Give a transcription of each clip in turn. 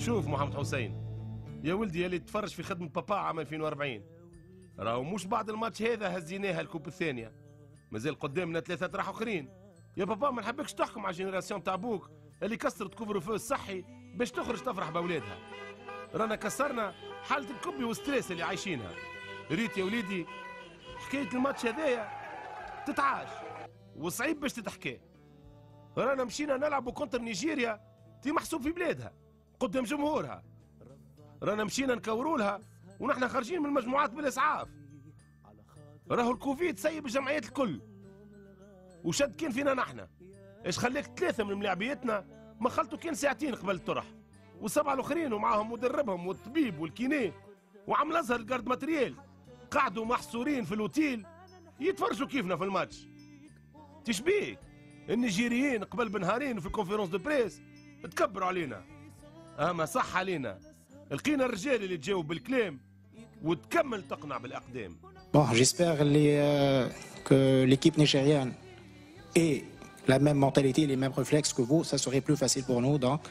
شوف محمد حسين، يا ولدي يلي تفرج في خدمة بابا عام 2040، راهو مش بعد الماتش هذا هزيناها الكوب الثانية، مازال قدامنا 3 أطراح اخرين. يا بابا ما نحبكش تحكم على الجينيراسيون تاع بوك اللي كسرت كوفر فو الصحي باش تخرج تفرح باولادها. رانا كسرنا حالة الكبي والستريس اللي عايشينها. ريت يا وليدي حكاية الماتش هذايا تتعاش وصعيب باش تتحكي. رانا مشينا نلعبوا كونتر نيجيريا تي محسوب في بلادها قدام جمهورها. رانا مشينا نكوروا لها ونحن خارجين من المجموعات بالاسعاف. راهو الكوفيد سيب الجمعيات الكل وشد كان فينا نحن. ايش خليك 3 من ملاعبيتنا ما خلطوا كان ساعتين قبل الطرح، و7 الاخرين ومعاهم مدربهم والطبيب والكيني وعم الازهر الجارد ماتريال قعدوا محصورين في الاوتيل يتفرجوا كيفنا في الماتش. تشبيك النيجيريين قبل بنهارين في الكونفيرونس دو بريس تكبروا علينا، اما صح علينا لقينا الرجال اللي تجاوب بالكلام وتكمل تقنع بالاقدام. Bon, j'espère que l'équipe nigériane ait la même mentalité, les mêmes réflexes que vous. Ça serait plus facile pour nous. Donc,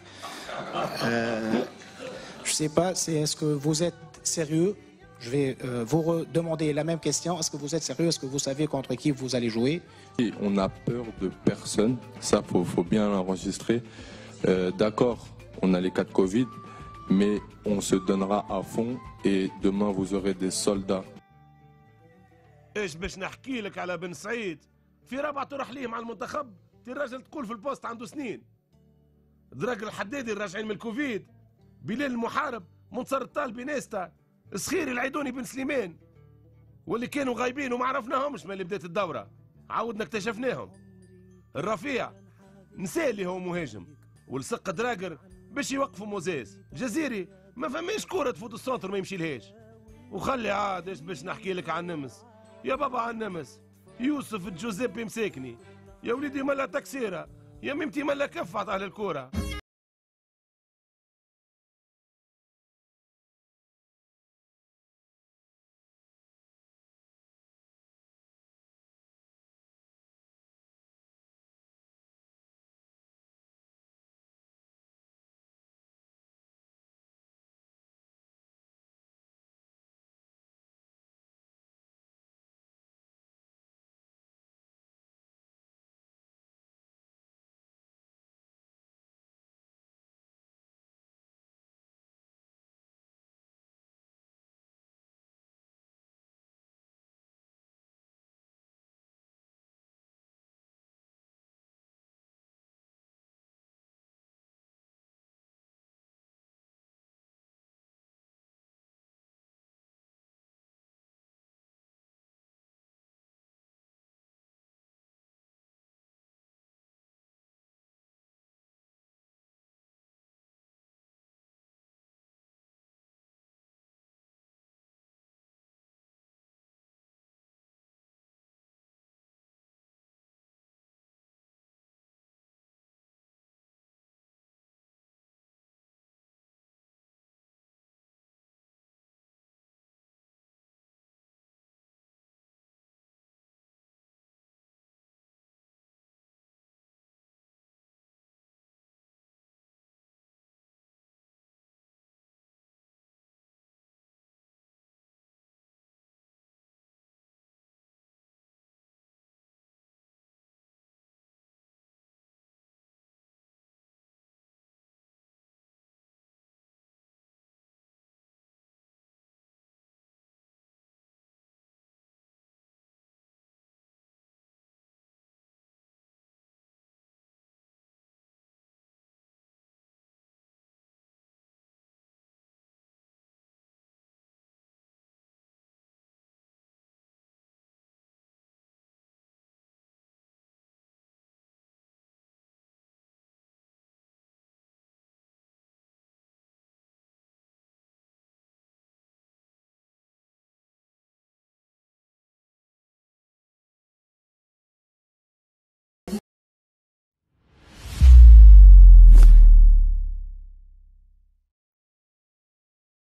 je ne sais pas, est-ce que vous êtes sérieux? Je vais vous demander la même question. Est-ce que vous êtes sérieux? Est-ce que vous savez contre qui vous allez jouer? On n'a peur de personne. Ça, faut bien l'enregistrer. D'accord, on a les cas de Covid, mais on se donnera à fond et demain vous aurez des soldats. ايش باش نحكي لك على بن سعيد في رابع طرح ليه مع المنتخب؟ تي الراجل تقول في البوست عنده سنين. دراج الحدادي الراجعين من الكوفيد، بلال المحارب، منصر الطالبي، نيستا، سخيري العيدوني بن سليمان، واللي كانوا غايبين وما عرفناهمش من اللي بدات الدوره عاودنا اكتشفناهم. الرفيع نسى اللي هو مهاجم، والسق دراجر باش يوقفوا موزيز. جزيري ما فماش كوره تفوت السونتر ما يمشي لهاش. وخلي عاد ايش باش نحكي لك عن النمس. يا بابا عن النمس يوسف جوزيبي مساكني، يا وليدي ملا تكسيره، يا ميمتي ملا كفعت على الكوره.